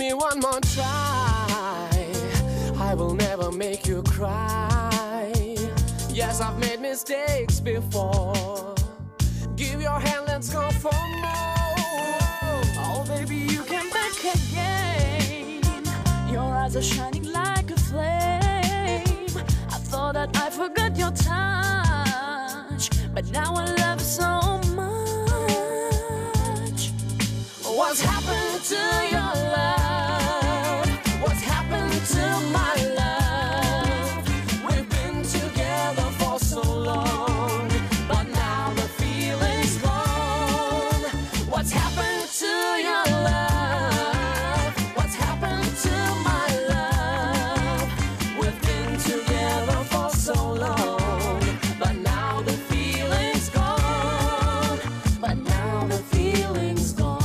me one more try. I will never make you cry. Yes, I've made mistakes before. Give your hand, let's go for more. Oh baby, you came back again. Your eyes are shining like a flame. I thought that I forgot your touch, but now I love you so much. What's happened to your love? What's happened to my love? We've been together for so long, but now the feeling's gone. What's happened to your love? What's happened to my love? We've been together for so long, but now the feeling's gone. But now the feeling's gone.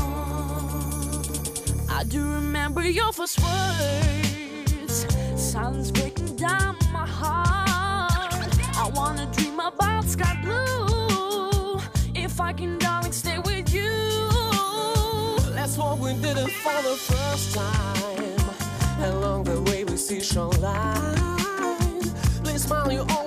I do remember your first words. Silence breaking down my heart. I wanna dream about sky blue. If I can, darling, stay with you. That's what we did it for the first time. Along the way we see shoreline. Please smile, you